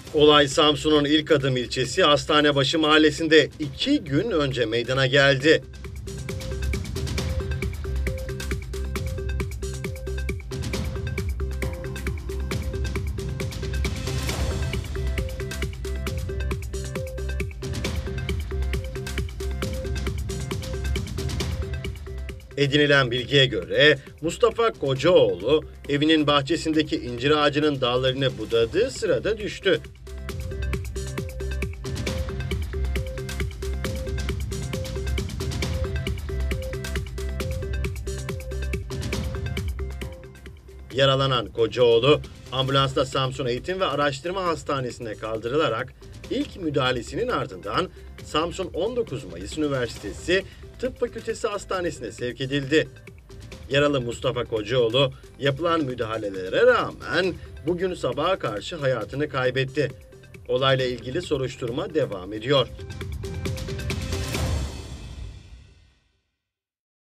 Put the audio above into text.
Olay Samsun'un İlkadım ilçesi Hastanebaşı mahallesinde 2 gün önce meydana geldi. Edinilen bilgiye göre Mustafa Kocaoğlu evinin bahçesindeki incir ağacının dallarını budadığı sırada düştü. Yaralanan Kocaoğlu ambulansla Samsun Eğitim ve Araştırma Hastanesi'ne kaldırılarak ilk müdahalesinin ardından Samsun 19 Mayıs Üniversitesi Tıp Fakültesi Hastanesi'ne sevk edildi. Yaralı Mustafa Kocaoğlu yapılan müdahalelere rağmen bugün sabaha karşı hayatını kaybetti. Olayla ilgili soruşturma devam ediyor.